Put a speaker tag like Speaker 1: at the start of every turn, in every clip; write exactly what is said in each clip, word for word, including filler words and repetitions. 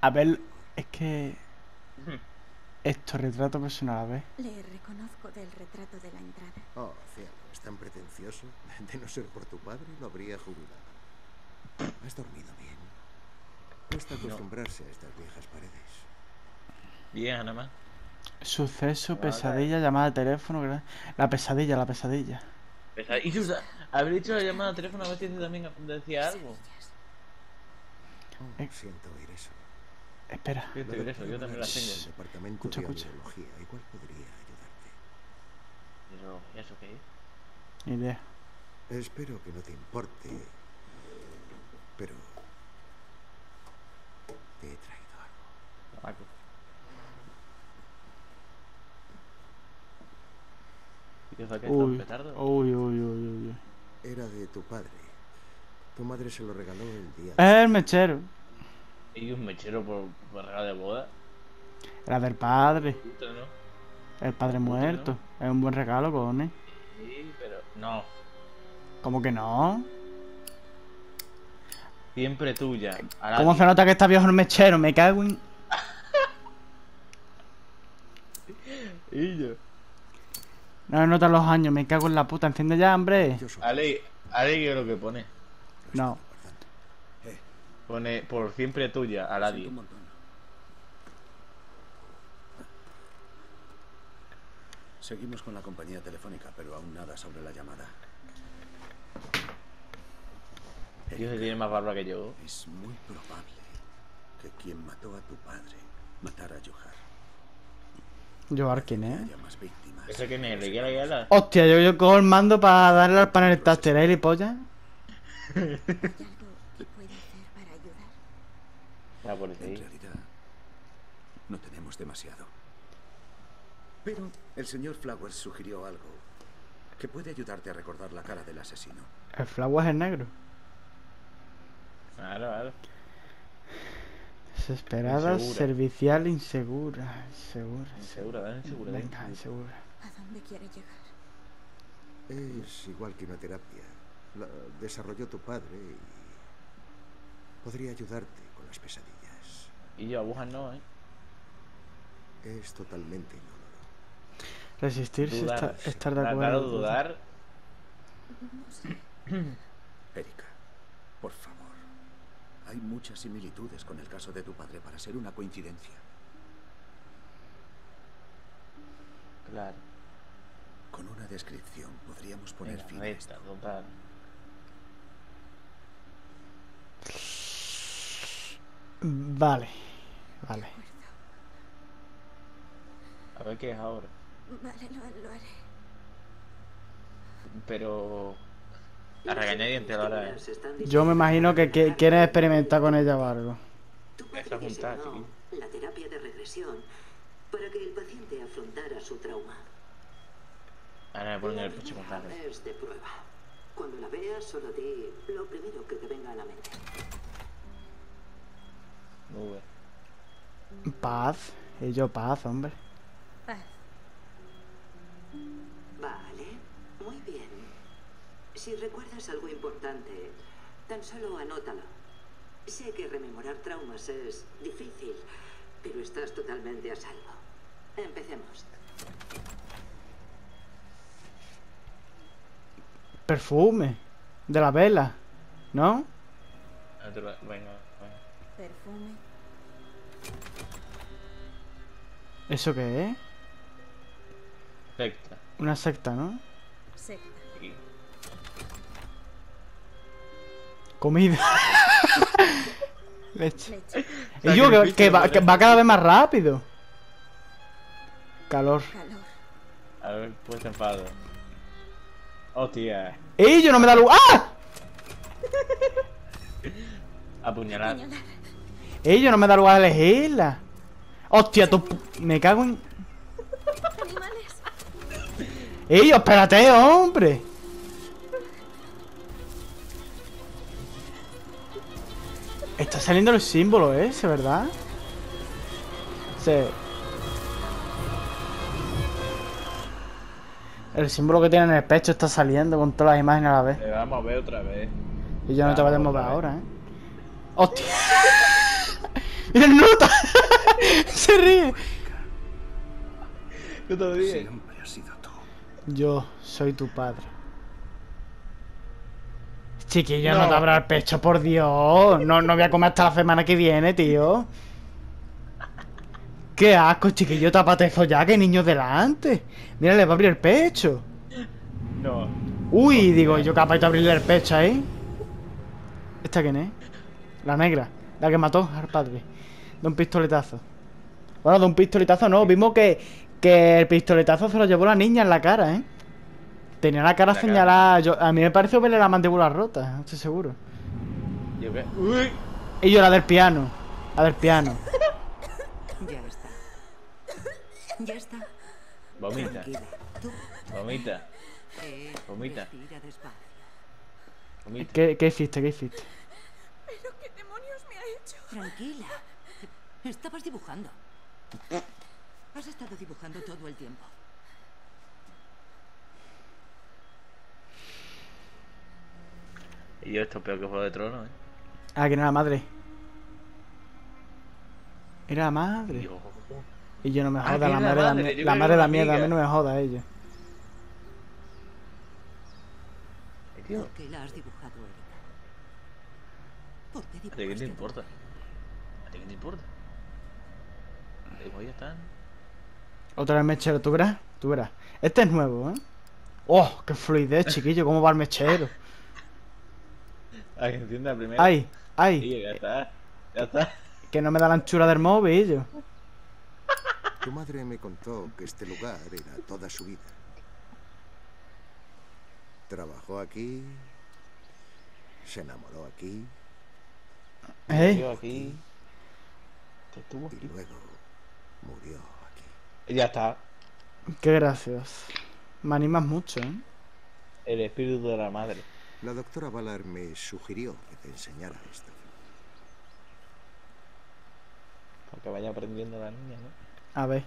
Speaker 1: A ver, es que... Esto, retrato personal, a ver.
Speaker 2: Le reconozco del retrato de la entrada.
Speaker 3: Oh, cielo, es tan pretencioso. De no ser por tu padre, lo habría jubilado. ¿Has dormido bien? Cuesta acostumbrarse no. a estas viejas paredes.
Speaker 4: Bien, nada más.
Speaker 1: Suceso, pesadilla, llamada de teléfono. La pesadilla, la pesadilla.
Speaker 4: Pesadilla. Y tú, haber dicho la llamada de teléfono, a ver si también decía algo.
Speaker 3: Oh, siento oír eso.
Speaker 1: Espera.
Speaker 4: Siento oír eso, yo también la tengo.
Speaker 3: El departamento
Speaker 1: escucha,
Speaker 3: de
Speaker 1: escucha.
Speaker 3: audiología, igual podría ayudarte.
Speaker 4: Pero, ¿y eso qué es?
Speaker 1: Ni idea.
Speaker 3: Espero que no te importe, pero te he traído algo.
Speaker 4: Algo. ¿Y eso qué es? ¿Un petardo?
Speaker 1: Uy, uy, uy, uy, uy.
Speaker 3: Era de tu padre. Tu madre se lo regaló el día.
Speaker 1: Es el mechero.
Speaker 4: ¿Y un mechero por, por regalo de boda?
Speaker 1: Era del padre.
Speaker 4: ¿No?
Speaker 1: El padre muerto. ¿No? Es un buen regalo, cojones.
Speaker 4: Sí, pero no.
Speaker 1: ¿Cómo que no?
Speaker 4: Siempre tuya.
Speaker 1: ¿Cómo se nota que está viejo el mechero? Me cago en...
Speaker 4: ¿Y yo?
Speaker 1: No nota los años, me cago en la puta. Enciende ya, hombre.
Speaker 4: Ale, Ale, ¿qué es lo que pone?
Speaker 1: No.
Speaker 4: Pone por siempre tuya, Aladi.
Speaker 3: Seguimos con la compañía telefónica, pero aún nada sobre la llamada.
Speaker 4: Dios, se tiene más barba que yo.
Speaker 3: Es muy probable que quien mató a tu padre matara a Johar.
Speaker 1: ¿Johar quién es?
Speaker 4: ¿Ese quién es? ¿Le quiere la guiala?
Speaker 1: Hostia, yo, yo cojo el mando para darle al panel táctil, ¿eh, polla?
Speaker 4: Ah, por
Speaker 3: en realidad, no tenemos demasiado. Pero el señor Flowers sugirió algo que puede ayudarte a recordar la cara del asesino.
Speaker 1: ¿El Flowers es negro?
Speaker 4: Claro, claro.
Speaker 1: Desesperada,
Speaker 4: insegura.
Speaker 1: Servicial, insegura. Insegura,
Speaker 4: insegura, dale insegura.
Speaker 1: Venga, insegura.
Speaker 2: ¿A dónde quiere llegar?
Speaker 3: Es igual que una terapia. La desarrolló tu padre y podría ayudarte con las pesadillas.
Speaker 4: Y yo, agujas no, ¿eh?
Speaker 3: Es totalmente inodoro.
Speaker 1: Resistirse,
Speaker 4: Dudar.
Speaker 1: está, estar de
Speaker 4: Claro,
Speaker 1: acuerdo.
Speaker 4: dudar.
Speaker 2: No sé.
Speaker 3: Erika, por favor. Hay muchas similitudes con el caso de tu padre para ser una coincidencia.
Speaker 4: Claro.
Speaker 3: Con una descripción podríamos poner
Speaker 4: Venga,
Speaker 3: fin a esto.
Speaker 4: total.
Speaker 1: Vale, vale.
Speaker 4: A ver qué es ahora.
Speaker 2: Vale, lo, lo haré.
Speaker 4: Pero... a regañadientes ahora, ¿eh?
Speaker 1: Yo me imagino que, que quieren experimentar con ella o algo.
Speaker 5: Tu padre
Speaker 4: Esa juntada,
Speaker 5: diseñó
Speaker 4: sí.
Speaker 5: la terapia de regresión para que el paciente afrontara su trauma.
Speaker 4: Ahora me ponen
Speaker 5: La
Speaker 4: el pecho con
Speaker 5: primera
Speaker 4: carne.
Speaker 5: es de prueba. Cuando la veas, solo di lo primero que te venga a la mente.
Speaker 4: Muy bueno.
Speaker 1: Paz. Y yo paz, hombre.
Speaker 2: Paz.
Speaker 5: Vale, muy bien. Si recuerdas algo importante, tan solo anótalo. Sé que rememorar traumas es difícil, pero estás totalmente a salvo. Empecemos.
Speaker 1: Perfume. De la vela. ¿No?
Speaker 4: Venga, venga.
Speaker 2: Perfume.
Speaker 1: ¿Eso qué es?
Speaker 4: Secta.
Speaker 1: Una secta, ¿no?
Speaker 2: Secta.
Speaker 4: Sí.
Speaker 1: Comida. Leche.
Speaker 2: Leche.
Speaker 1: Y yo, que, que, va, que va cada vez más rápido. Calor.
Speaker 2: Calor.
Speaker 4: A ver, pues enfado. Hostia.
Speaker 1: ¡Ey! Yo no me da lugar. ¡Ah!
Speaker 4: Apuñalar.
Speaker 2: Señalar.
Speaker 1: ¡Ey! Yo no me da lugar a elegirla. ¡Hostia! Tú... Me cago en...
Speaker 2: Animales.
Speaker 1: ¡Ey! Yo, espérate, hombre. Está saliendo el símbolo ese, ¿verdad? Sí. El símbolo que tiene en el pecho está saliendo con todas las imágenes a la vez.
Speaker 4: Le vamos a ver otra vez.
Speaker 1: Y yo no te voy a
Speaker 4: Vamos
Speaker 1: mover
Speaker 4: otra vez.
Speaker 1: ahora, ¿eh? ¡Hostia! ¡Mira el nota! Se ríe.
Speaker 4: ¿Qué te ríes?
Speaker 3: Siempre has sido tú.
Speaker 1: Yo soy tu padre. Chiquillo, no,
Speaker 4: No.
Speaker 1: te abras el pecho, por Dios. No, no voy a comer hasta la semana que viene, tío. Qué asco, chiquillo, tápate eso ya, que niño delante. Mira, le va a abrir el pecho.
Speaker 4: No.
Speaker 1: Uy, digo, yo capaz de abrirle el pecho ahí. ¿Esta quién es? La negra, la que mató al padre. De un pistoletazo. Bueno, de un pistoletazo no, vimos que, que el pistoletazo se lo llevó la niña en la cara, ¿eh? Tenía la cara
Speaker 4: La
Speaker 1: señalada. Yo, a mí me pareció verle la mandíbula rota, no estoy seguro.
Speaker 4: ¿Yo qué? Uy.
Speaker 1: Y yo la del piano. La del piano.
Speaker 5: Ya está. Ya está.
Speaker 4: Vomita.
Speaker 5: Tranquila. Tú.
Speaker 4: Vomita.
Speaker 5: Eh,
Speaker 4: Vomita.
Speaker 5: respira despacio.
Speaker 4: Vomita.
Speaker 1: ¿Qué, qué hiciste? ¿Qué hiciste?
Speaker 2: ¿Pero qué demonios me ha hecho?
Speaker 5: Tranquila. Estabas dibujando. Has estado dibujando todo el tiempo.
Speaker 4: Y yo esto es peor que Juego de Tronos, ¿eh?
Speaker 1: Ah, que era la madre. Era la madre.
Speaker 4: Dios.
Speaker 1: Y yo no me
Speaker 4: Ah,
Speaker 1: joda,
Speaker 4: que
Speaker 1: la
Speaker 4: era la
Speaker 1: madre da
Speaker 4: madre,
Speaker 1: mie-
Speaker 4: yo
Speaker 1: la
Speaker 4: creo
Speaker 1: madre
Speaker 4: que
Speaker 1: da
Speaker 4: era
Speaker 1: miedo, a
Speaker 4: amiga.
Speaker 1: mí no me joda ella.
Speaker 4: Eh, tío,
Speaker 5: ¿Por qué la has dibujado, Erika? ¿Por qué
Speaker 4: ¿a ti qué
Speaker 5: dibujaste?
Speaker 4: te importa? ¿A ti qué te importa? Igual ya están.
Speaker 1: Otra vez mechero, tú verás, tú verás. Este es nuevo, ¿eh? ¡Oh! ¡Qué fluidez, chiquillo! ¿Cómo va el mechero?
Speaker 4: A que encienda primero.
Speaker 1: ¡Ay! ¡Ay!
Speaker 4: Sí, ya está. Ya está.
Speaker 1: Que no me da la anchura del móvil, yo.
Speaker 3: Tu madre me contó que este lugar era toda su vida. Trabajó aquí, se enamoró aquí
Speaker 1: ¿Eh?
Speaker 4: Yo aquí. Que estuvo
Speaker 3: y
Speaker 4: aquí.
Speaker 3: luego murió aquí.
Speaker 4: Ya está.
Speaker 1: Qué gracioso. Me animas mucho, ¿eh?
Speaker 4: El espíritu de la madre.
Speaker 3: La doctora Ballard me sugirió que te enseñara esto.
Speaker 4: Para que vaya aprendiendo la niña, ¿no?
Speaker 1: A ver.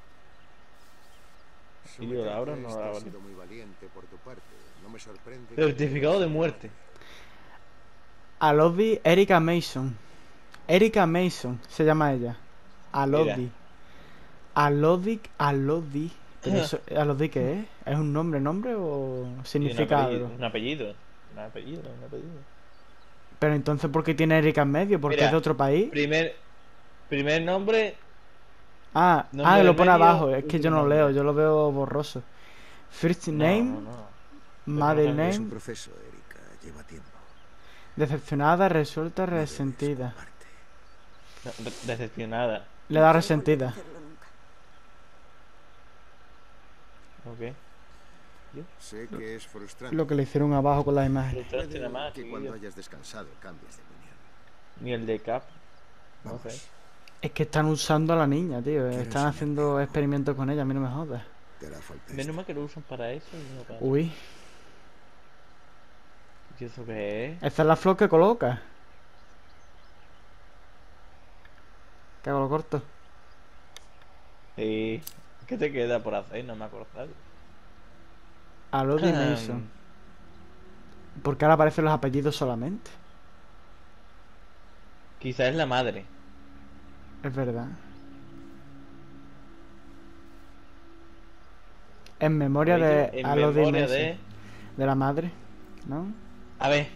Speaker 4: ¿Y yo la abro o no
Speaker 3: Este
Speaker 4: la
Speaker 3: ha
Speaker 4: abro?
Speaker 3: sido muy valiente por tu parte. No me sorprende.
Speaker 4: Certificado de muerte.
Speaker 1: Alodi Erika Mason. Erika Mason se llama ella. Alodi. Alodi. Alodi. Pero eso- ¿Alodi qué es? ¿Es un nombre, nombre o
Speaker 4: Y un
Speaker 1: significa
Speaker 4: apellido.
Speaker 1: algo?
Speaker 4: Un apellido. Un apellido, un apellido.
Speaker 1: Pero entonces, ¿por qué tiene Erika en medio? ¿Porque
Speaker 4: Mira,
Speaker 1: es de otro país?
Speaker 4: Primer. Primer nombre.
Speaker 1: Ah,
Speaker 4: nombre
Speaker 1: ah,
Speaker 4: del
Speaker 1: lo pone
Speaker 4: medio,
Speaker 1: abajo. Es que
Speaker 4: último
Speaker 1: yo no
Speaker 4: nombre.
Speaker 1: leo, yo lo veo borroso. First name,
Speaker 4: No, no, no.
Speaker 1: mother
Speaker 4: no, no,
Speaker 3: Es un
Speaker 1: name,
Speaker 3: proceso, Erika. Lleva tiempo.
Speaker 1: decepcionada, resuelta,
Speaker 3: No debes
Speaker 1: resentida.
Speaker 3: culparte.
Speaker 4: No, de- Decepcionada.
Speaker 1: Le da
Speaker 2: No
Speaker 1: resentida.
Speaker 2: quiero volver a hacerlo nunca.
Speaker 4: Ok.
Speaker 3: Sé que es frustrante.
Speaker 1: Lo que le hicieron abajo con las imágenes.
Speaker 4: Frustrante
Speaker 3: Puede
Speaker 4: nada más,
Speaker 3: que
Speaker 4: chiquillo.
Speaker 3: cuando hayas descansado cambies de opinión.
Speaker 4: Ni el de Cap. No
Speaker 3: Vamos.
Speaker 4: sé.
Speaker 1: Es que están usando a la niña, tío.
Speaker 3: ¿Quieres
Speaker 1: Están
Speaker 3: una
Speaker 1: haciendo
Speaker 3: prueba?
Speaker 1: experimentos con ella, a mí no me jodas.
Speaker 3: Te hará falta
Speaker 4: Menos
Speaker 3: esto.
Speaker 4: mal que lo usan para eso y no para.
Speaker 1: Uy,
Speaker 4: ¿Y eso qué es?
Speaker 1: esta es la flor que coloca. ¿Qué hago lo corto?
Speaker 4: Sí. ¿Qué te queda por hacer? No me acuerdo.
Speaker 1: Alodi Mason. ¿Por qué ahora aparecen los apellidos solamente?
Speaker 4: Quizás es la madre.
Speaker 1: Es verdad. En memoria de
Speaker 4: En
Speaker 1: Alodi
Speaker 4: memoria
Speaker 1: Mason.
Speaker 4: de.
Speaker 1: De la madre, ¿no?
Speaker 4: A ver.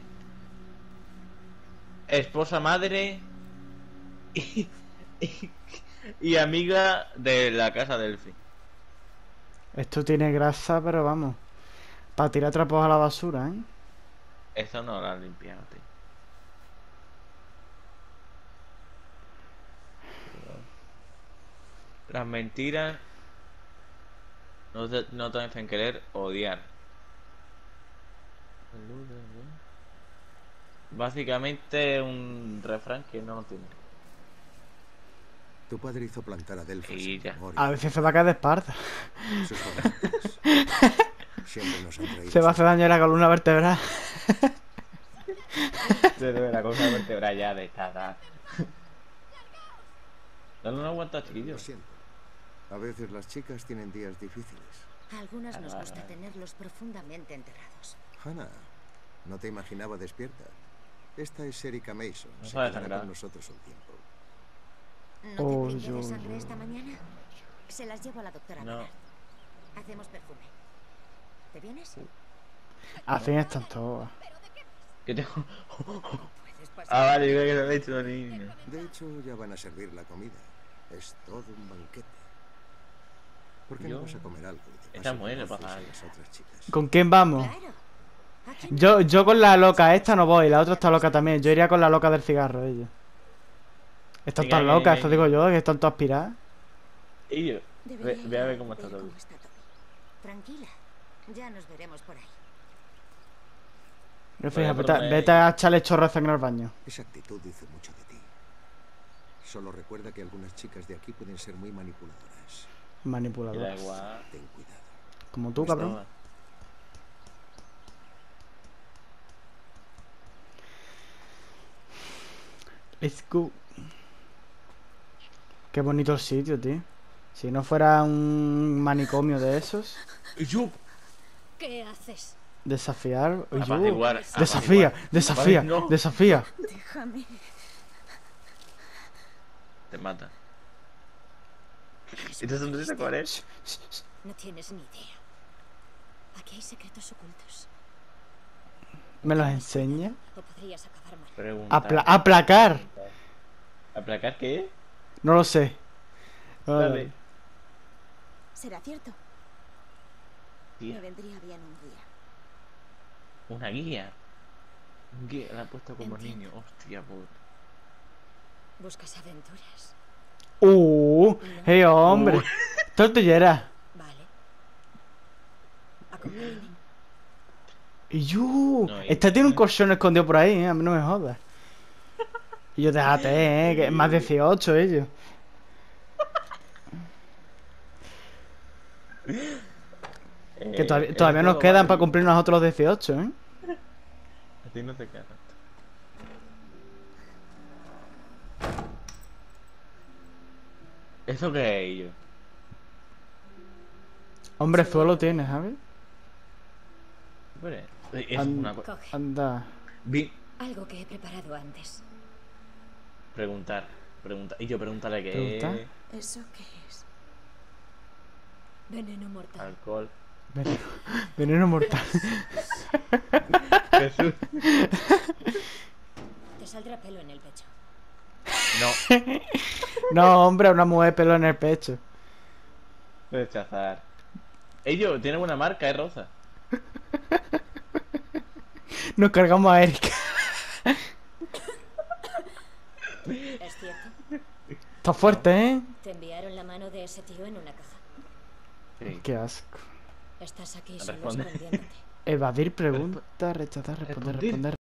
Speaker 4: Esposa, madre. Y, y, y amiga de la casa del fin.
Speaker 1: Esto tiene grasa, pero vamos. Para tirar trapos a la basura, ¿eh?
Speaker 4: Esto no lo han limpiado, tío. Las mentiras no te, no te hacen querer odiar. Básicamente un refrán que no tiene.
Speaker 3: Tu padre hizo plantar a Delfos
Speaker 4: Y
Speaker 3: en
Speaker 4: ya.
Speaker 3: memoria
Speaker 1: A veces se va a caer de espalda.
Speaker 3: de sus gobernantes. Siempre nos han traído
Speaker 1: Se va a hacer daño a la columna vertebral.
Speaker 4: Se debe la cosa vertebral ya de esta edad. No, no aguanta,
Speaker 3: Lo
Speaker 4: chiquillos.
Speaker 3: siento. A veces las chicas tienen días difíciles.
Speaker 2: A algunas nos
Speaker 4: Ah,
Speaker 2: gusta
Speaker 4: ah.
Speaker 2: tenerlos profundamente enterrados.
Speaker 3: Hannah, no te imaginaba despierta. Esta es Erika Mason.
Speaker 4: No
Speaker 3: Se
Speaker 4: sabe
Speaker 3: quedará
Speaker 4: sangrar.
Speaker 3: con nosotros un tiempo.
Speaker 2: ¿No te
Speaker 1: Oh,
Speaker 2: brindé
Speaker 1: yo-
Speaker 2: de sangre esta mañana? Se las llevo a la doctora
Speaker 4: No.
Speaker 2: Bernard. Hacemos perfume. ¿Te vienes?
Speaker 1: Al fin están todas.
Speaker 4: ¿Qué tengo?
Speaker 2: Puedes pasar.
Speaker 4: Ah, vale, yo creo que lo he hecho, niño.
Speaker 3: De hecho, ya van a servir la comida. Es todo un banquete. ¿Por qué
Speaker 4: Yo-
Speaker 3: no vas a comer algo? Y de
Speaker 4: Esta
Speaker 3: paso
Speaker 4: mujer le
Speaker 3: conoces
Speaker 4: pasa
Speaker 3: a
Speaker 4: algo.
Speaker 3: las otras chicas.
Speaker 1: ¿Con quién vamos?
Speaker 2: Claro. ¿A quién
Speaker 1: Yo, yo con la loca esta no voy, la otra está loca también. Yo iría con la loca del cigarro, ella. Están
Speaker 4: Venga,
Speaker 1: todas
Speaker 4: venga,
Speaker 1: locas,
Speaker 4: venga,
Speaker 1: esto
Speaker 4: venga.
Speaker 1: digo yo, que están todas aspiradas.
Speaker 4: Y yo, ve,
Speaker 2: Debería
Speaker 4: ve a ver
Speaker 2: ir
Speaker 4: cómo está todo.
Speaker 2: Toby. Tranquila. Ya nos veremos por ahí.
Speaker 1: No,
Speaker 4: Voy a
Speaker 1: fíjate, vete,
Speaker 4: ponerme-
Speaker 1: vete a echarle chorro de sangre al baño.
Speaker 3: Esa actitud dice mucho de ti. Solo recuerda que algunas chicas de aquí pueden ser muy manipuladoras.
Speaker 4: Y da
Speaker 1: Manipulador.
Speaker 4: igual.
Speaker 3: Ten cuidado.
Speaker 1: Como tú, cabrón.
Speaker 4: Toma.
Speaker 1: Let's go. Qué bonito el sitio, tío. Si no fuera un manicomio de esos,
Speaker 4: Y yo,
Speaker 2: ¿Qué haces?
Speaker 1: desafiar. Uy, yo.
Speaker 4: apaciguar,
Speaker 1: Desafía,
Speaker 4: apaciguar.
Speaker 1: desafía,
Speaker 4: No.
Speaker 1: desafía.
Speaker 2: Déjame.
Speaker 4: Te mata. ¿Y te sonrisa cuál es?
Speaker 2: No tienes ni idea. Aquí hay secretos ocultos.
Speaker 1: ¿Me los enseña?
Speaker 2: O podrías acabar mal.
Speaker 4: Pregunta.
Speaker 1: Apla- aplacar.
Speaker 4: ¿Aplacar qué?
Speaker 1: No lo sé. No,
Speaker 4: Dale.
Speaker 2: ¿Será cierto?
Speaker 4: Tía,
Speaker 2: Me vendría bien un guía.
Speaker 4: una guía. Un guía, la he puesto como
Speaker 2: Entiendo.
Speaker 4: niño. Hostia, puta.
Speaker 2: ¿Buscas aventuras?
Speaker 1: Uh, hey, hombre.
Speaker 4: Uh.
Speaker 1: Tortillera.
Speaker 2: Vale. Acompáñame.
Speaker 1: Y yo.
Speaker 4: No, y-
Speaker 1: Este tiene un colchón escondido por ahí, ¿eh? A mí no me jodas. Y yo, déjate, ¿eh? Que es más dieciocho ellos. Que
Speaker 4: Eh,
Speaker 1: todavía,
Speaker 4: el
Speaker 1: todavía nos
Speaker 4: juego
Speaker 1: quedan
Speaker 4: vale.
Speaker 1: para cumplir nosotros los dieciocho, ¿eh?
Speaker 4: A ti no te queda tanto. ¿Eso qué es, yo?
Speaker 1: Hombre, suelo tienes, ¿sabes?
Speaker 4: Hombre, eh, eso es
Speaker 1: An-
Speaker 4: una cosa.
Speaker 2: Coge.
Speaker 1: Anda.
Speaker 4: Vi.
Speaker 2: Algo que he preparado antes.
Speaker 4: Preguntar. Preguntar. Y yo pregúntale qué
Speaker 1: ¿Preguntar?
Speaker 4: es.
Speaker 2: ¿Eso qué es? Veneno mortal.
Speaker 4: Alcohol.
Speaker 1: Veneno, veneno mortal.
Speaker 4: Jesús.
Speaker 2: Te saldrá pelo en el pecho.
Speaker 4: No.
Speaker 1: No, hombre, una mujer pelo en el pecho.
Speaker 4: Rechazar. Ello, tiene buena marca, es rosa.
Speaker 1: Nos cargamos a Erika.
Speaker 2: ¿Es cierto?
Speaker 1: Está fuerte, ¿eh?
Speaker 2: Te enviaron la mano de ese tío en una caja.
Speaker 4: Sí.
Speaker 1: Qué asco.
Speaker 2: Estás aquí solo
Speaker 4: Responde.
Speaker 2: escondiéndote.
Speaker 1: Evadir pregunta, rechazar, responder,
Speaker 4: Responder.
Speaker 1: responder,